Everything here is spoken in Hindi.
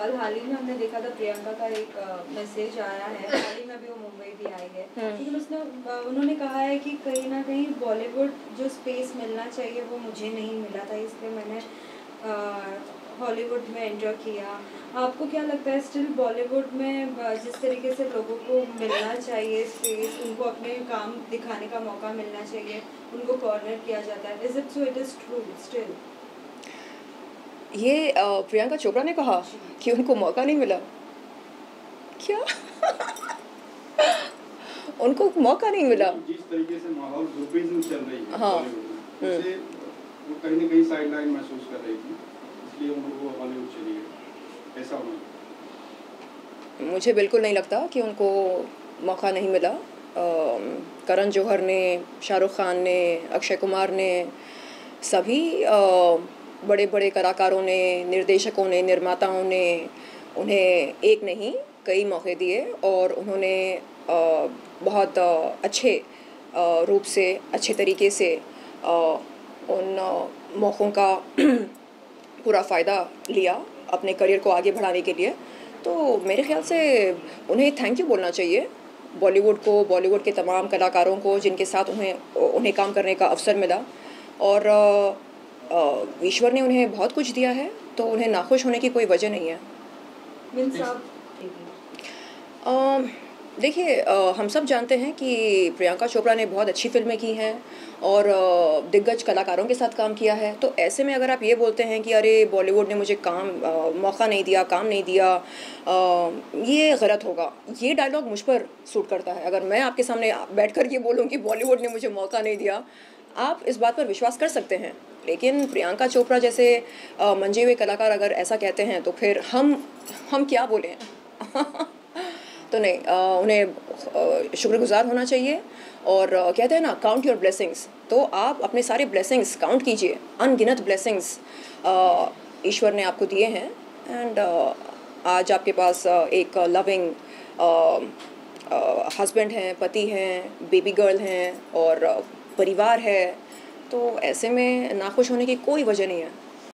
सवाल। हाल ही में हमने देखा था प्रियंका का एक मैसेज आया है, हाल ही में भी वो मुंबई भी आई है, लेकिन उन्होंने कहा है कि कहीं ना कहीं बॉलीवुड जो स्पेस मिलना चाहिए वो मुझे नहीं मिला था, इसलिए मैंने हॉलीवुड में एंटर किया। आपको क्या लगता है स्टिल बॉलीवुड में जिस तरीके से लोगों को मिलना चाहिए स्पेस, उनको अपने काम दिखाने का मौका मिलना चाहिए, उनको कॉर्नर किया जाता है, is it so? It is true still? ये प्रियंका चोपड़ा ने कहा कि उनको मौका नहीं मिला? क्या? उनको मौका नहीं मिला? जिस तरीके से माहौल ग्रुपिज्म चल रही है हाँ। बॉलीवुड में, उससे वो कहीं ना कहीं साइडलाइन महसूस कर रही थी, इसलिए वो हॉलीवुड चली गई। ऐसा होना? मुझे बिल्कुल नहीं लगता कि उनको मौका नहीं मिला। करण जौहर ने, शाहरुख खान ने, अक्षय कुमार ने, सभी बड़े बड़े कलाकारों ने, निर्देशकों ने, निर्माताओं ने उन्हें एक नहीं कई मौके दिए और उन्होंने बहुत अच्छे रूप से, अच्छे तरीके से उन मौक़ों का पूरा फ़ायदा लिया अपने करियर को आगे बढ़ाने के लिए। तो मेरे ख़्याल से उन्हें थैंक यू बोलना चाहिए बॉलीवुड को, बॉलीवुड के तमाम कलाकारों को जिनके साथ उन्हें काम करने का अवसर मिला। और ईश्वर ने उन्हें बहुत कुछ दिया है, तो उन्हें नाखुश होने की कोई वजह नहीं है। देखिए, हम सब जानते हैं कि प्रियंका चोपड़ा ने बहुत अच्छी फिल्में की हैं और दिग्गज कलाकारों के साथ काम किया है। तो ऐसे में अगर आप ये बोलते हैं कि अरे बॉलीवुड ने मुझे मौका नहीं दिया, काम नहीं दिया, ये गलत होगा। ये डायलॉग मुझ पर सूट करता है। अगर मैं आपके सामने बैठकर ये बोलूँ कि बॉलीवुड ने मुझे मौका नहीं दिया, आप इस बात पर विश्वास कर सकते हैं। लेकिन प्रियंका चोपड़ा जैसे मंजे हुए कलाकार अगर ऐसा कहते हैं तो फिर हम क्या बोलें? तो नहीं, उन्हें शुक्रगुजार होना चाहिए। और कहते हैं ना, काउंट योर ब्लेसिंग्स। तो आप अपने सारे ब्लेसिंग्स काउंट कीजिए। अनगिनत ब्लेसिंग्स ईश्वर ने आपको दिए हैं। एंड आज आपके पास एक लविंग हस्बैंड हैं, पति हैं, बेबी गर्ल हैं और परिवार है। तो ऐसे में नाखुश होने की कोई वजह नहीं है।